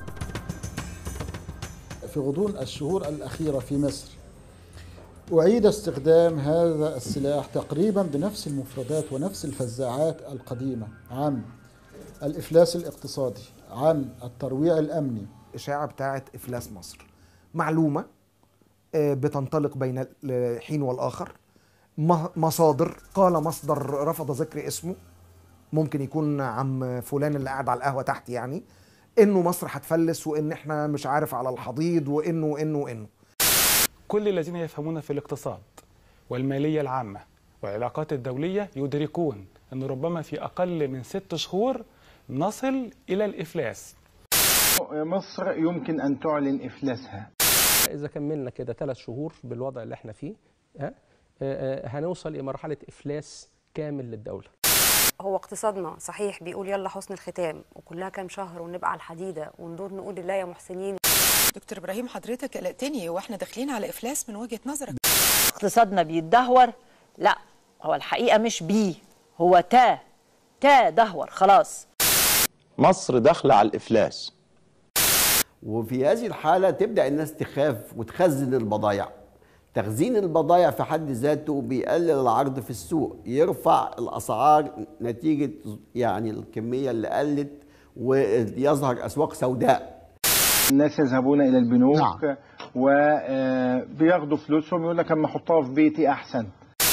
[SPEAKER 14] في غضون الشهور الأخيرة في مصر أعيد استخدام هذا السلاح تقريبا بنفس المفردات ونفس الفزاعات القديمة عن الإفلاس الاقتصادي، عن الترويع الأمني.
[SPEAKER 7] إشاعة بتاعت إفلاس مصر معلومة بتنطلق بين الحين والآخر، مصادر، قال مصدر رفض ذكر اسمه، ممكن يكون عم فلان اللي قاعد على القهوة تحت، يعني إنه مصر هتفلس وإن إحنا مش عارف على الحضيض وإنه وإنه وإنه.
[SPEAKER 24] كل الذين يفهمون في الاقتصاد والمالية العامة والعلاقات الدولية يدركون أن ربما في أقل من ست شهور نصل إلى الإفلاس.
[SPEAKER 25] مصر يمكن أن تعلن إفلاسها.
[SPEAKER 26] إذا كملنا كده ثلاث شهور بالوضع اللي احنا فيه ها هنوصل إلى مرحلة إفلاس كامل للدولة.
[SPEAKER 27] هو اقتصادنا صحيح بيقول يلا حسن الختام وكلها كام شهر ونبقى على الحديدة وندور نقول الله يا محسنين.
[SPEAKER 28] دكتور إبراهيم حضرتك قلقتني واحنا داخلين على إفلاس من وجهة نظرك.
[SPEAKER 18] اقتصادنا بيتدهور؟ لا، هو الحقيقة مش بي، هو تا تا دهور خلاص.
[SPEAKER 1] مصر داخلة على الإفلاس.
[SPEAKER 29] وفي هذه الحالة تبدأ الناس تخاف وتخزن البضائع. تخزين البضائع في حد ذاته بيقلل العرض في السوق، يرفع الأسعار نتيجة يعني الكمية اللي قلت ويظهر أسواق سوداء.
[SPEAKER 25] الناس يذهبون إلى البنوك نعم. وبياخدوا فلوسهم يقول لك أما أحطها في بيتي أحسن.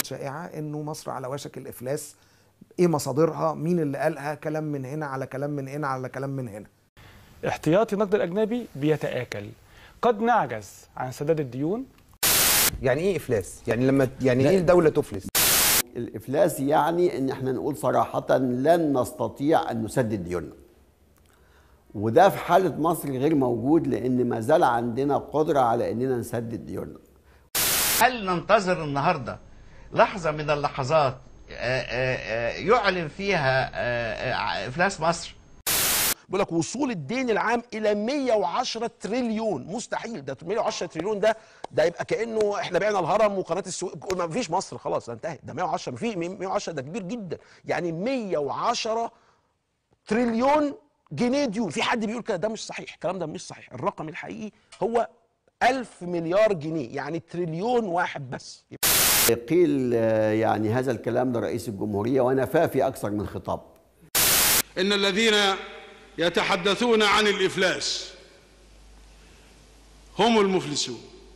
[SPEAKER 7] شائعة انه مصر على وشك الافلاس. ايه مصادرها؟ مين اللي قالها؟ كلام من هنا على كلام من هنا على كلام من هنا.
[SPEAKER 24] احتياطي النقد الأجنبي بيتآكل، قد نعجز عن سداد الديون.
[SPEAKER 3] يعني ايه افلاس؟ يعني لما يعني ايه الدولة تفلس؟
[SPEAKER 29] الافلاس يعني ان احنا نقول صراحة لن نستطيع ان نسدد ديوننا. وده في حالة مصر غير موجود، لان ما زال عندنا قدرة على اننا نسدد ديوننا.
[SPEAKER 8] هل ننتظر النهارده لحظة من اللحظات يعلن فيها افلاس مصر؟
[SPEAKER 1] بيقول لك وصول الدين العام الى مية وعشرة تريليون، مستحيل. ده مية وعشرة تريليون ده ده يبقى كانه احنا بعنا الهرم وقناه السويس، ما فيش مصر خلاص انتهت. ده مية وعشرة، في مية وعشرة ده كبير جدا، يعني مية وعشرة تريليون جنيه ديون. في حد بيقول كده، ده مش صحيح، الكلام ده مش صحيح. الرقم الحقيقي هو ألف مليار جنيه، يعني تريليون واحد بس.
[SPEAKER 29] قيل يعني هذا الكلام لرئيس الجمهورية ونفاه في أكثر من خطاب.
[SPEAKER 15] إن الذين يتحدثون عن الإفلاس هم المفلسون.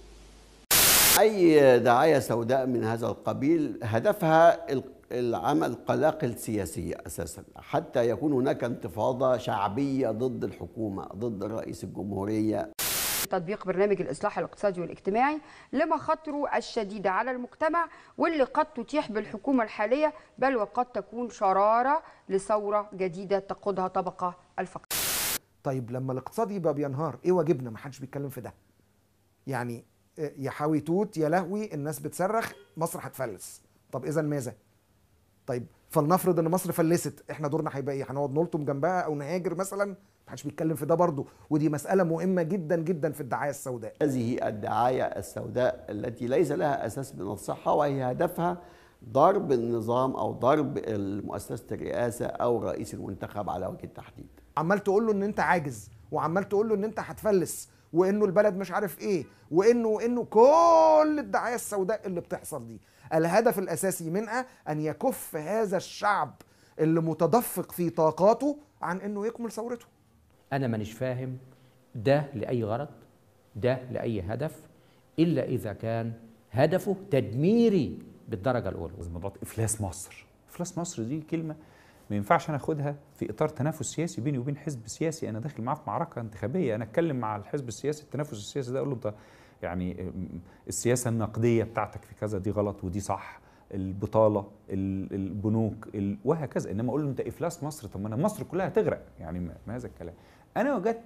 [SPEAKER 29] أي دعاية سوداء من هذا القبيل هدفها العمل قلاقل سياسية أساسا، حتى يكون هناك انتفاضة شعبية ضد الحكومة، ضد رئيس الجمهورية.
[SPEAKER 16] تطبيق برنامج الإصلاح الاقتصادي والاجتماعي لمخاطره الشديدة على المجتمع، واللي قد تتيح بالحكومة الحالية بل وقد تكون شرارة لثورة جديدة تقودها طبقة الفقر.
[SPEAKER 7] طيب لما الاقتصاد يبقى بينهار ايه واجبنا؟ ما حدش بيتكلم في ده. يعني يا حاوي توت يا لهوي الناس بتصرخ مصر هتفلس. طب اذا ماذا؟ طيب فلنفرض ان مصر فلست، احنا دورنا هيبقى ايه؟ هنقعد نلطم جنبها او نهاجر مثلا؟ محدش بيتكلم في ده برضه، ودي مسألة مهمة جدا جدا في الدعاية السوداء.
[SPEAKER 29] هذه الدعاية السوداء التي ليس لها أساس من الصحة، وهي هدفها ضرب النظام أو ضرب مؤسسة الرئاسة أو رئيس المنتخب على وجه التحديد.
[SPEAKER 7] عمال تقول له إن أنت عاجز، وعمال تقول له إن أنت هتفلس، وإنه البلد مش عارف إيه، وإنه وإنه كل الدعاية السوداء اللي بتحصل دي الهدف الأساسي منها أن يكف هذا الشعب اللي متدفق في طاقاته عن إنه يكمل ثورته.
[SPEAKER 6] أنا مانيش فاهم ده لأي غرض، ده لأي هدف، إلا إذا كان هدفه تدميري بالدرجة الأولى.
[SPEAKER 11] موضوع إفلاس مصر، إفلاس مصر دي كلمة ما ينفعش أنا أخدها في إطار تنافس سياسي بيني وبين حزب سياسي أنا داخل معاه في معركة انتخابية. أنا أتكلم مع الحزب السياسي التنافس السياسي ده أقول له أنت يعني السياسة النقدية بتاعتك في كذا دي غلط ودي صح، البطالة، البنوك، وهكذا. إنما أقول له أنت إفلاس مصر، طب ما أنا مصر كلها هتغرق، يعني ما هذا الكلام. أنا وجدت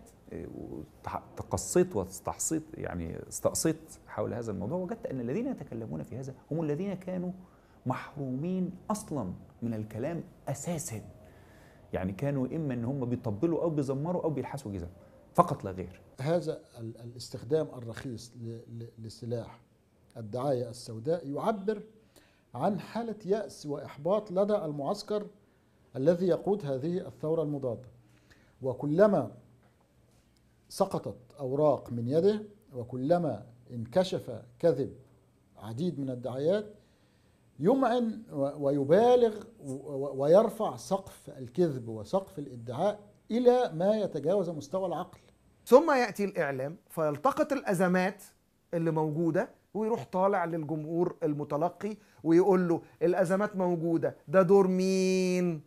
[SPEAKER 11] تقصيت واستحصيت يعني استقصيت حول هذا الموضوع، وجدت أن الذين يتكلمون في هذا هم الذين كانوا محرومين أصلا من الكلام أساسا. يعني كانوا إما أن هم بيطبلوا أو بيزمروا أو بيلحسوا جزم فقط لا غير.
[SPEAKER 14] هذا الاستخدام الرخيص لسلاح الدعاية السوداء يعبر عن حالة يأس وإحباط لدى المعسكر الذي يقود هذه الثورة المضادة. وكلما سقطت أوراق من يده وكلما انكشف كذب عديد من الدعايات يمعن ويبالغ ويرفع سقف الكذب وسقف الادعاء إلى ما يتجاوز مستوى العقل.
[SPEAKER 7] ثم يأتي الإعلام فيلتقط الأزمات اللي موجودة ويروح طالع للجمهور المتلقي ويقول له الأزمات موجودة، ده دور مين؟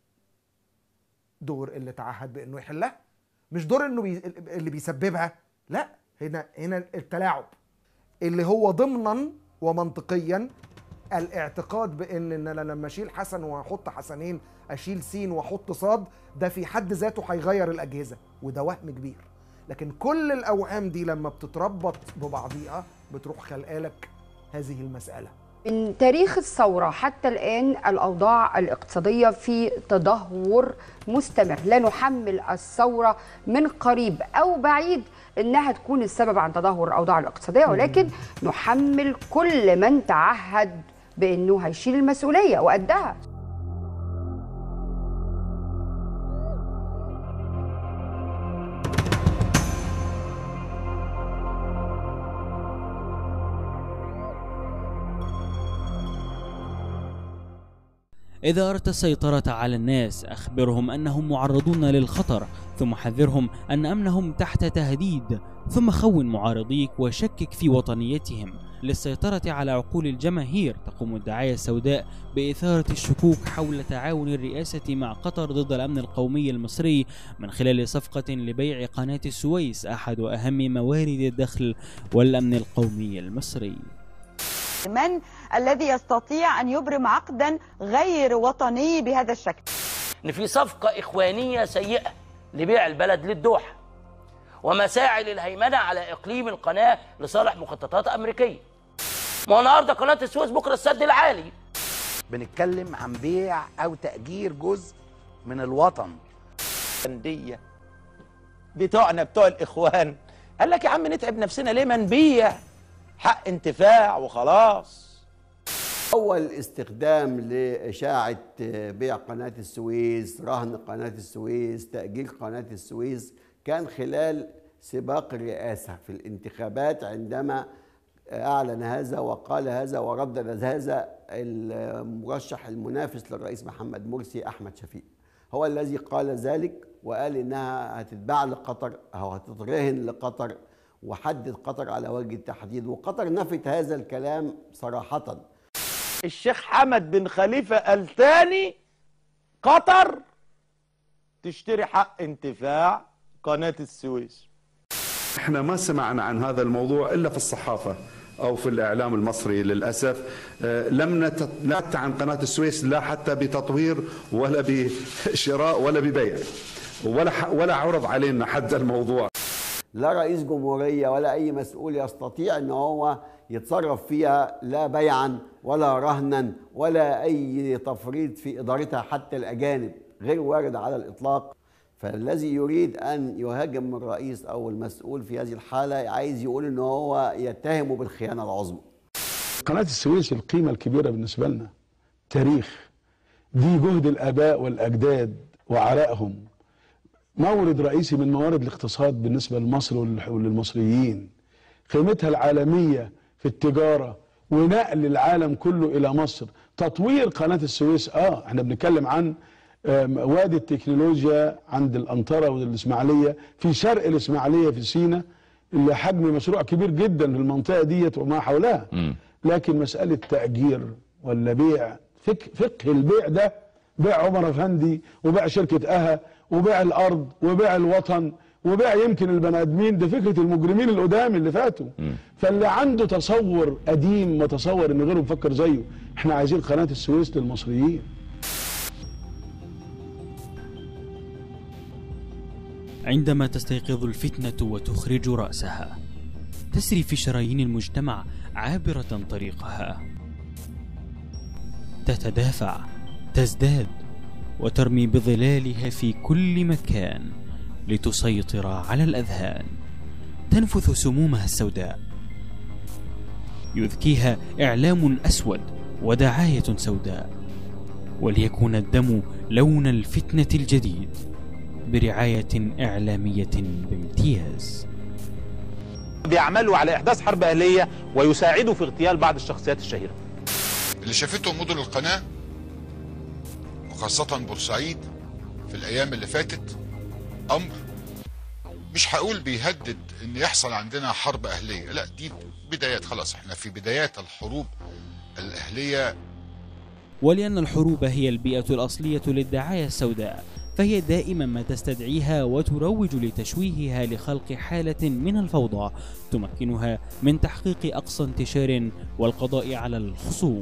[SPEAKER 7] دور اللي تعهد بأنه يحلها، مش دور انه بي... اللي بيسببها. لا، هنا هنا التلاعب اللي هو ضمنا ومنطقيا الاعتقاد بان ان انا لما اشيل حسن واحط حسنين اشيل سين واحط صاد، ده في حد ذاته هيغير الاجهزه، وده وهم كبير. لكن كل الاوهام دي لما بتتربط ببعضيها بتروح خلقالك هذه المساله.
[SPEAKER 16] من تاريخ الثورة حتى الآن الأوضاع الاقتصادية في تدهور مستمر. لا نحمل الثورة من قريب أو بعيد أنها تكون السبب عن تدهور الأوضاع الاقتصادية، ولكن نحمل كل من تعهد بأنه هيشيل المسؤولية وقدها.
[SPEAKER 5] إذا أردت السيطرة على الناس أخبرهم أنهم معرضون للخطر، ثم حذرهم أن أمنهم تحت تهديد، ثم خون معارضيك وشكك في وطنيتهم. للسيطرة على عقول الجماهير تقوم الدعاية السوداء بإثارة الشكوك حول تعاون الرئاسة مع قطر ضد الأمن القومي المصري من خلال صفقة لبيع قناة السويس، أحد أهم موارد الدخل والأمن القومي المصري.
[SPEAKER 2] من الذي يستطيع أن يبرم عقدا غير وطني بهذا الشكل؟
[SPEAKER 4] إن في صفقة إخوانية سيئة لبيع البلد للدوحة ومساعي للهيمنة على إقليم القناة لصالح مخططات أمريكية. ما هو النهارده قناة السويس، بكرة السد العالي.
[SPEAKER 9] بنتكلم عن بيع أو تأجير جزء من الوطن.
[SPEAKER 12] أندية بتوعنا بتوع الإخوان قال لك يا عم نتعب نفسنا ليه، ما نبيع حق انتفاع وخلاص.
[SPEAKER 29] أول استخدام لإشاعة بيع قناة السويس، رهن قناة السويس، تأجيل قناة السويس، كان خلال سباق الرئاسة في الانتخابات، عندما أعلن هذا وقال هذا وردد هذا المرشح المنافس للرئيس محمد مرسي أحمد شفيق، هو الذي قال ذلك وقال إنها هتتباع لقطر أو هتترهن لقطر، وحدد قطر على وجه التحديد، وقطر نفت هذا الكلام صراحة.
[SPEAKER 12] الشيخ حمد بن خليفة قال تاني قطر تشتري حق انتفاع قناة السويس.
[SPEAKER 17] احنا ما سمعنا عن هذا الموضوع إلا في الصحافة أو في الإعلام المصري للأسف. لم نتحدث عن قناة السويس لا حتى بتطوير ولا بشراء ولا ببيع، ولا ولا عرض علينا حتى الموضوع.
[SPEAKER 29] لا رئيس جمهورية ولا أي مسؤول يستطيع أن هو يتصرف فيها، لا بيعا ولا رهنا ولا أي تفريط في إدارتها حتى الأجانب، غير وارد على الإطلاق. فالذي يريد أن يهاجم الرئيس أو المسؤول في هذه الحالة عايز يقول أنه هو يتهمه بالخيانة العظمى.
[SPEAKER 19] قناة السويس القيمة الكبيرة بالنسبة لنا تاريخ، دي جهد الآباء والأجداد وعرائهم، مورد رئيسي من موارد الاقتصاد بالنسبة لمصر وللمصريين، قيمتها العالمية في التجارة ونقل العالم كله إلى مصر. تطوير قناة السويس اه احنا بنتكلم عن وادي التكنولوجيا عند الأنطرة والإسماعيلية، في شرق الإسماعيلية في سيناء، اللي حجم مشروع كبير جدا في المنطقة ديت وما حولها. م. لكن مسألة تأجير ولا بيع، فك فقه البيع ده، بيع عمر أفندي وبيع شركة أها وبيع الأرض وبيع الوطن وبيع يمكن البني آدمين، ده فكرة المجرمين القدام اللي فاتوا. م. فاللي عنده تصور قديم متصور إن غيره بفكر زيه. احنا عايزين قناة السويس للمصريين.
[SPEAKER 5] عندما تستيقظ الفتنة وتخرج رأسها، تسري في شرايين المجتمع عابرة طريقها، تتدافع، تزداد، وترمي بظلالها في كل مكان لتسيطر على الأذهان. تنفث سمومها السوداء، يذكيها إعلام أسود ودعاية سوداء، وليكون الدم لون الفتنة الجديد برعاية إعلامية بامتياز.
[SPEAKER 12] بيعملوا على إحداث حرب أهلية ويساعدوا في اغتيال بعض الشخصيات الشهيرة.
[SPEAKER 21] اللي شافته مدن القناة وخاصة بورسعيد في الأيام اللي فاتت أمر مش هقول بيهدد إن يحصل عندنا حرب أهلية، لا دي بدايات، خلاص احنا في بدايات الحروب الأهلية.
[SPEAKER 5] ولأن الحروب هي البيئة الأصلية للدعاية السوداء، فهي دائما ما تستدعيها وتروج لتشويهها لخلق حالة من الفوضى تمكنها من تحقيق أقصى انتشار والقضاء على الخصوم.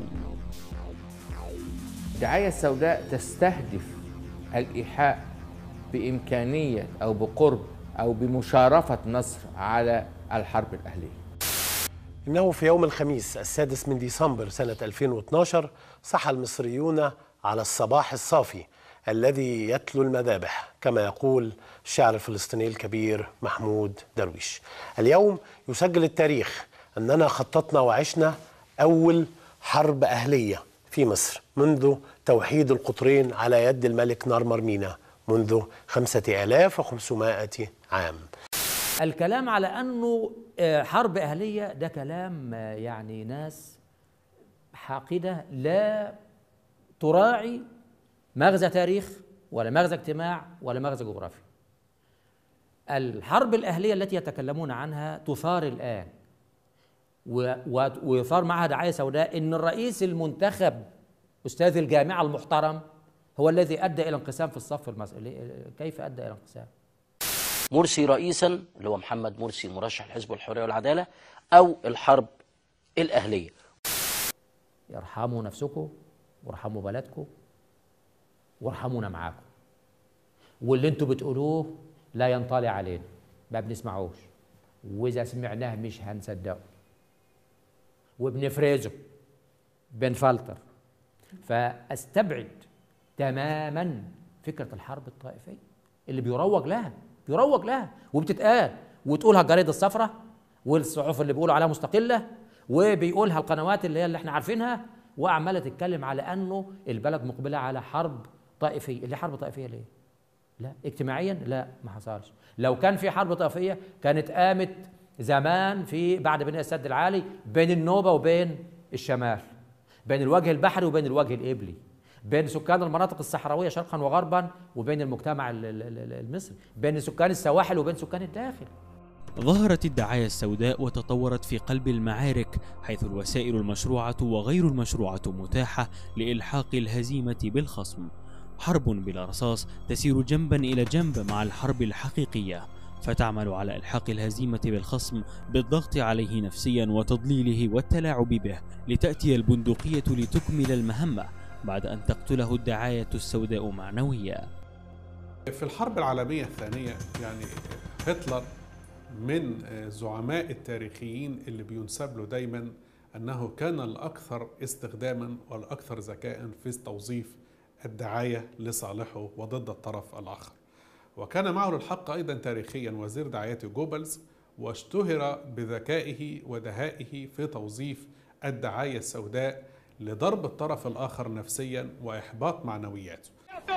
[SPEAKER 22] الدعاية السوداء تستهدف الإيحاء بإمكانية أو بقرب أو بمشارفة مصر على الحرب الأهلية.
[SPEAKER 23] إنه في يوم الخميس السادس من ديسمبر سنة ألفين واثناشر صحى المصريون على الصباح الصافي الذي يتلو المذابح، كما يقول الشاعر الفلسطيني الكبير محمود درويش. اليوم يسجل التاريخ أننا خططنا وعشنا أول حرب أهلية في مصر منذ توحيد القطرين على يد الملك نارمر مينا منذ خمسة آلاف وخمسمائة عام.
[SPEAKER 6] الكلام على أنه حرب أهلية ده كلام يعني ناس حاقدة لا تراعي مغزى تاريخ ولا مغزى اجتماع ولا مغزى جغرافي. الحرب الأهلية التي يتكلمون عنها تثار الآن ويثار معها دعاية سوداء إن الرئيس المنتخب أستاذ الجامعة المحترم هو الذي أدى إلى انقسام في الصف المصري. كيف أدى إلى انقسام؟
[SPEAKER 4] مرسي رئيسا اللي هو محمد مرسي مرشح الحزب الحرية والعدالة، أو الحرب الأهلية.
[SPEAKER 6] يرحموا نفسكم وارحموا بلدكم وارحمونا معاكم، واللي انتوا بتقولوه لا ينطلي علينا، ما بنسمعوش، واذا سمعناه مش هنصدقه وبنفرزه بنفلتر. فاستبعد تماما فكره الحرب الطائفيه اللي بيروج لها بيروج لها وبتتقال وتقولها الجرايد الصفراء والصحف اللي بيقولوا عليها مستقله وبيقولها القنوات اللي هي اللي احنا عارفينها، وعماله تتكلم على انه البلد مقبله على حرب طائفيه. اللي حرب طائفيه ليه؟ لا. اجتماعيا لا، ما حصلش. لو كان في حرب طائفيه كانت قامت زمان في بعد بناء السد العالي بين النوبه وبين الشمال، بين الوجه البحري وبين الوجه القبلي، بين سكان المناطق الصحراويه شرقا وغربا وبين المجتمع المصري، بين سكان السواحل وبين سكان الداخل.
[SPEAKER 5] ظهرت الدعاية السوداء وتطورت في قلب المعارك، حيث الوسائل المشروعة وغير المشروعة متاحة لإلحاق الهزيمة بالخصم. حرب بلا رصاص تسير جنبا إلى جنب مع الحرب الحقيقية، فتعمل على إلحاق الهزيمة بالخصم بالضغط عليه نفسيا وتضليله والتلاعب به، لتأتي البندقية لتكمل المهمة بعد أن تقتله الدعاية السوداء معنويا.
[SPEAKER 10] في الحرب العالمية الثانية يعني هتلر من الزعماء التاريخيين اللي بينسب له دايما أنه كان الأكثر استخداما والأكثر ذكاء في توظيف الدعاية لصالحه وضد الطرف الآخر. وكان معه الحق أيضا تاريخيا وزير دعايته جوبلز، واشتهر بذكائه ودهائه في توظيف الدعاية السوداء لضرب الطرف الآخر نفسيا وإحباط معنوياته.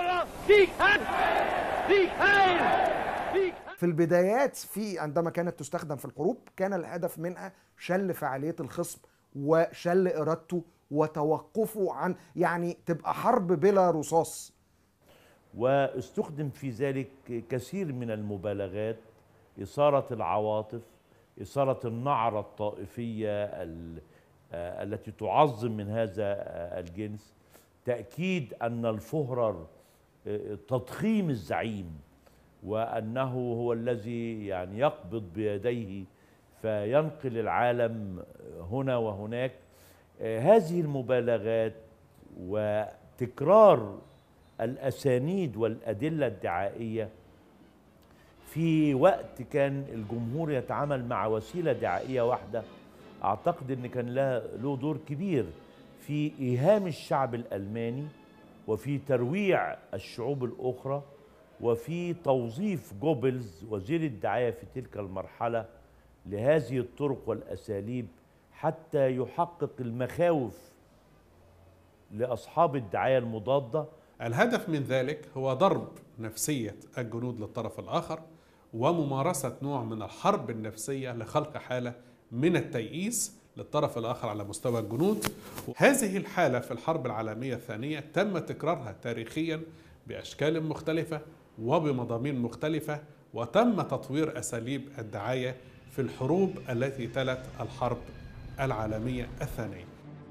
[SPEAKER 7] في البدايات في عندما كانت تستخدم في الحروب كان الهدف منها شل فعالية الخصم وشل إرادته وتوقفه عن يعني تبقى حرب بلا رصاص.
[SPEAKER 13] واستخدم في ذلك كثير من المبالغات، إثارة العواطف، إثارة النعرة الطائفية التي تعظم من هذا الجنس، تأكيد أن الفهرر تضخيم الزعيم وأنه هو الذي يعني يقبض بيديه فينقل العالم هنا وهناك. هذه المبالغات وتكرار الأسانيد والأدلة الدعائية في وقت كان الجمهور يتعامل مع وسيلة دعائية واحدة، أعتقد أن كان له دور كبير في إيهام الشعب الألماني وفي ترويع الشعوب الأخرى وفي توظيف جوبلز وزير الدعاية في تلك المرحلة لهذه الطرق والأساليب حتى يحقق المخاوف لأصحاب الدعاية المضادة.
[SPEAKER 10] الهدف من ذلك هو ضرب نفسية الجنود للطرف الآخر وممارسة نوع من الحرب النفسية لخلق حالة من التيئيس للطرف الآخر على مستوى الجنود. هذه الحالة في الحرب العالمية الثانية تم تكرارها تاريخيا بأشكال مختلفة وبمضامين مختلفة، وتم تطوير أساليب الدعاية في الحروب التي تلت الحرب العالمية الثانية.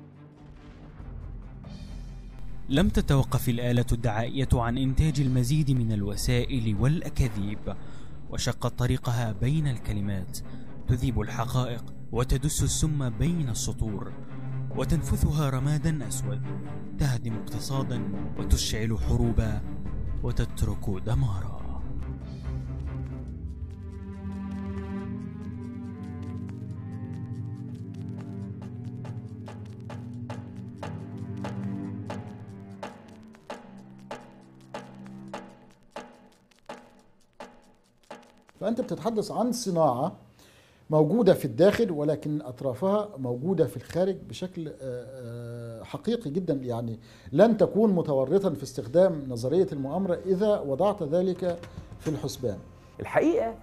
[SPEAKER 5] لم تتوقف الآلة الدعائية عن إنتاج المزيد من الوسائل والأكاذيب، وشقت طريقها بين الكلمات، تذيب الحقائق وتدس السم بين السطور، وتنفثها رمادا أسود، تهدم اقتصادا وتشعل حروبا وتترك دمارا.
[SPEAKER 14] فأنت بتتحدث عن صناعة موجودة في الداخل ولكن أطرافها موجودة في الخارج بشكل حقيقي جدا. يعني لن تكون متورطا في استخدام نظرية المؤامرة إذا وضعت ذلك في الحسبان.
[SPEAKER 13] الحقيقة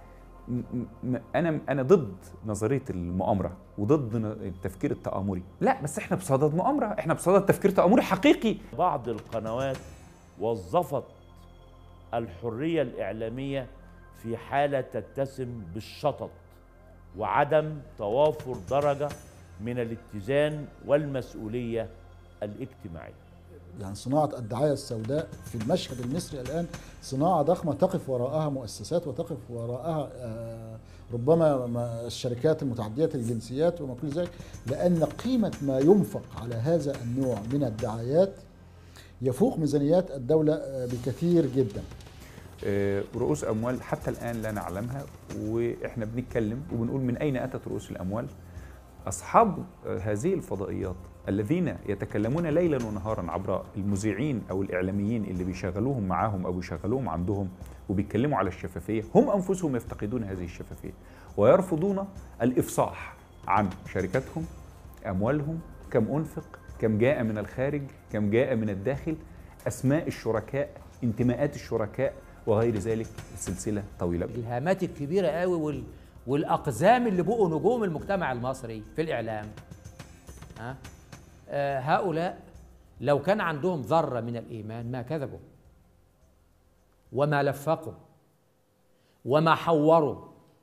[SPEAKER 11] انا انا ضد نظريه المؤامره وضد التفكير التآمري، لا بس احنا بصدد مؤامره، احنا بصدد تفكير تآمري حقيقي.
[SPEAKER 13] بعض القنوات وظفت الحريه الاعلاميه في حاله تتسم بالشطط وعدم توافر درجه من الاتزان والمسؤوليه الاجتماعيه.
[SPEAKER 14] يعني صناعة الدعاية السوداء في المشهد المصري الآن صناعة ضخمة تقف وراءها مؤسسات وتقف وراءها ربما الشركات المتعددة الجنسيات وما كل ذلك، لأن قيمة ما ينفق على هذا النوع من الدعايات يفوق ميزانيات الدولة بكثير جدا.
[SPEAKER 11] رؤوس أموال حتى الآن لا نعلمها، وإحنا بنتكلم وبنقول من أين أتت رؤوس الأموال. أصحاب هذه الفضائيات الذين يتكلمون ليلا ونهارا عبر المذيعين أو الإعلاميين اللي بيشغلوهم معاهم أو بيشغلوهم عندهم وبيتكلموا على الشفافية، هم أنفسهم يفتقدون هذه الشفافية ويرفضون الإفصاح عن شركاتهم، أموالهم، كم أنفق، كم جاء من الخارج، كم جاء من الداخل، أسماء الشركاء، انتماءات الشركاء وغير ذلك. السلسلة طويلة.
[SPEAKER 6] الهامات الكبيرة قوي وال... والأقزام اللي بقوا نجوم المجتمع المصري في الإعلام، ها؟ آه هؤلاء لو كان عندهم ذرة من الإيمان ما كذبوا وما لفقوا وما حوروا.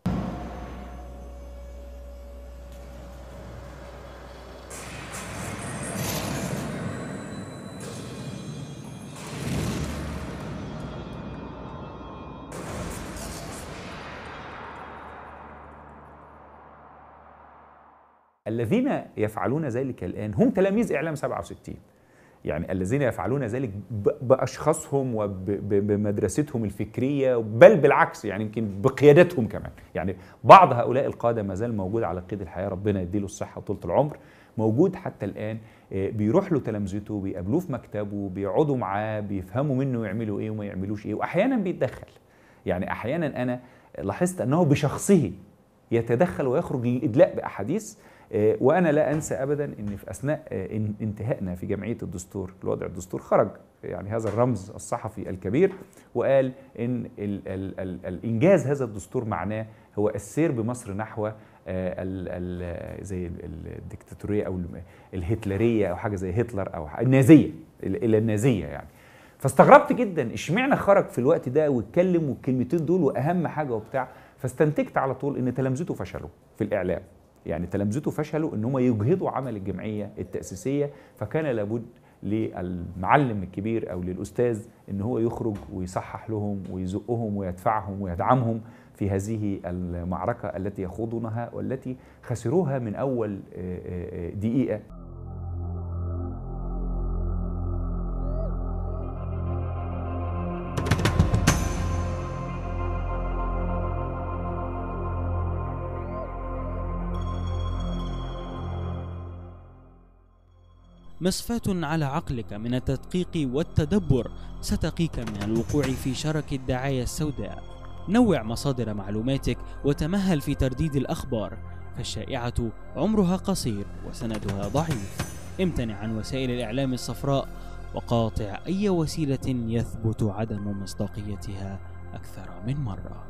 [SPEAKER 11] الذين يفعلون ذلك الآن هم تلاميذ إعلام سبعة وستين، يعني الذين يفعلون ذلك بأشخاصهم وبمدرستهم الفكرية، بل بالعكس يعني يمكن بقيادتهم كمان. يعني بعض هؤلاء القادة ما زال موجود على قيد الحياة، ربنا يديله الصحة وطولة العمر، موجود حتى الآن، بيروح له تلامذته، بيقابلوه في مكتبه، بيقعدوا معاه، بيفهموا منه يعملوا إيه وما يعملوش إيه، وأحيانا بيتدخل. يعني أحيانا أنا لاحظت أنه بشخصه يتدخل ويخرج للإدلاء بأحاديث. وأنا لا أنسى أبدا أن في أثناء انتهائنا في جمعية الدستور لوضع الدستور خرج يعني هذا الرمز الصحفي الكبير وقال أن ال ال ال الإنجاز هذا الدستور معناه هو السير بمصر نحو ال ال زي الدكتاتورية أو الهتلرية أو حاجة زي هتلر أو النازية إلى النازية يعني. فاستغربت جدا اشمعنى خرج في الوقت ده واتكلم والكلمتين دول وأهم حاجة وبتاع. فاستنتجت على طول أن تلامذته فشلوا في الإعلام، يعني تلامذته فشلوا ان هم يجهضوا عمل الجمعيه التاسيسيه، فكان لابد للمعلم الكبير او للاستاذ ان هو يخرج ويصحح لهم ويزقهم ويدفعهم ويدعمهم في هذه المعركه التي يخوضونها والتي خسروها من اول دقيقه.
[SPEAKER 5] مصفاة على عقلك من التدقيق والتدبر ستقيك من الوقوع في شرك الدعاية السوداء. نوع مصادر معلوماتك وتمهل في ترديد الأخبار، فالشائعة عمرها قصير وسندها ضعيف. امتنع عن وسائل الإعلام الصفراء وقاطع أي وسيلة يثبت عدم مصداقيتها أكثر من مرة.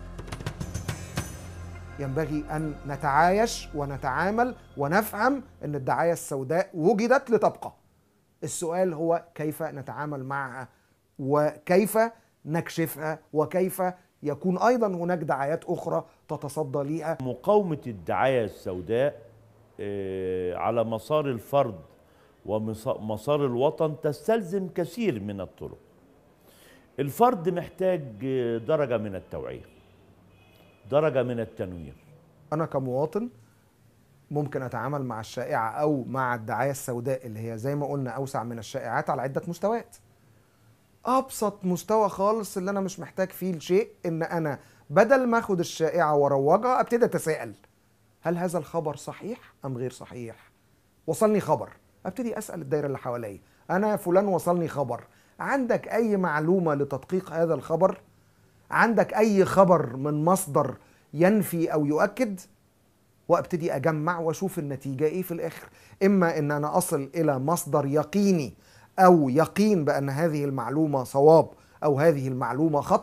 [SPEAKER 7] ينبغي أن نتعايش ونتعامل ونفهم أن الدعاية السوداء وجدت لتبقى. السؤال هو كيف نتعامل معها وكيف نكشفها وكيف يكون أيضا هناك دعايات أخرى تتصدى ليها.
[SPEAKER 13] مقاومة الدعاية السوداء على مسار الفرد ومسار الوطن تستلزم كثير من الطرق. الفرد محتاج درجة من التوعية، درجة من التنوير.
[SPEAKER 7] أنا كمواطن ممكن أتعامل مع الشائعة أو مع الدعاية السوداء اللي هي زي ما قلنا أوسع من الشائعات على عدة مستويات. أبسط مستوى خالص اللي أنا مش محتاج فيه الشيء إن أنا بدل ما أخد الشائعة وأروجها أبتدي أتساءل هل هذا الخبر صحيح أم غير صحيح؟ وصلني خبر، أبتدي أسأل الدائرة اللي حواليا، أنا فلان وصلني خبر، عندك أي معلومة لتدقيق هذا الخبر؟ عندك أي خبر من مصدر ينفي أو يؤكد؟ وأبتدي أجمع وأشوف النتيجة إيه في الآخر. إما إن أنا أصل إلى مصدر يقيني أو يقين بأن هذه المعلومة صواب أو هذه المعلومة خطأ،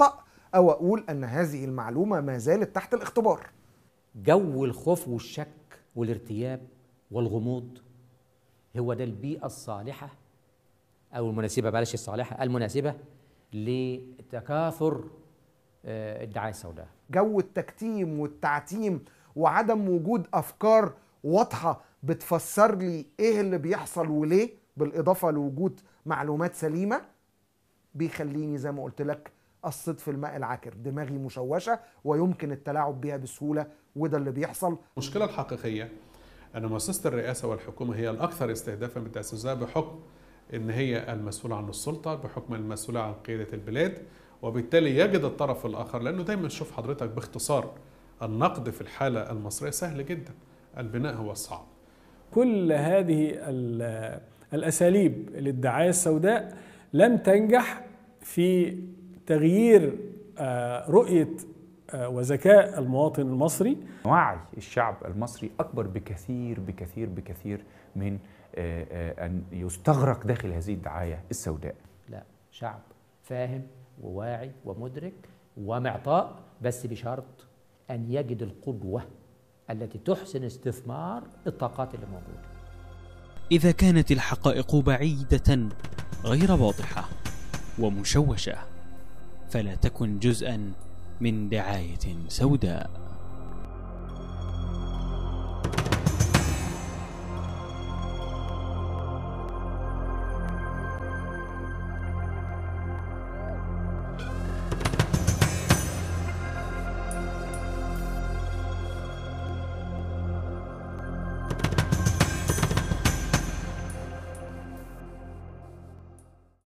[SPEAKER 7] أو أقول أن هذه المعلومة ما زالت تحت الاختبار.
[SPEAKER 6] جو الخوف والشك والارتياب والغموض هو ده البيئة الصالحة أو المناسبة، بلاش الصالحة، المناسبة لتكاثر الدعاية السوداء.
[SPEAKER 7] جو التكتيم والتعتيم وعدم وجود أفكار واضحة بتفسر لي إيه اللي بيحصل وليه، بالإضافة لوجود معلومات سليمة، بيخليني زي ما قلت لك الصيد في الماء العكر، دماغي مشوشة ويمكن التلاعب بها بسهولة، وده اللي بيحصل.
[SPEAKER 10] المشكلة الحقيقية أن مؤسسة الرئاسة والحكومة هي الأكثر استهدافا بالتأسيسات بحكم أن هي المسؤولة عن السلطة، بحكم المسؤولة عن قيادة البلاد، وبالتالي يجد الطرف الآخر، لأنه دايما شوف حضرتك باختصار النقد في الحالة المصرية سهل جدا، البناء هو الصعب.
[SPEAKER 3] كل هذه الأساليب للدعاية السوداء لم تنجح في تغيير رؤية وذكاء المواطن المصري.
[SPEAKER 11] وعي الشعب المصري أكبر بكثير بكثير بكثير من أن يستغرق داخل هذه الدعاية السوداء.
[SPEAKER 6] لا، شعب فاهم وواعي ومدرك ومعطاء، بس بشرط أن يجد القدوة التي تحسن استثمار الطاقات اللي موجودة.
[SPEAKER 5] إذا كانت الحقائق بعيدة غير واضحة ومشوشة، فلا تكن جزءا من دعاية سوداء.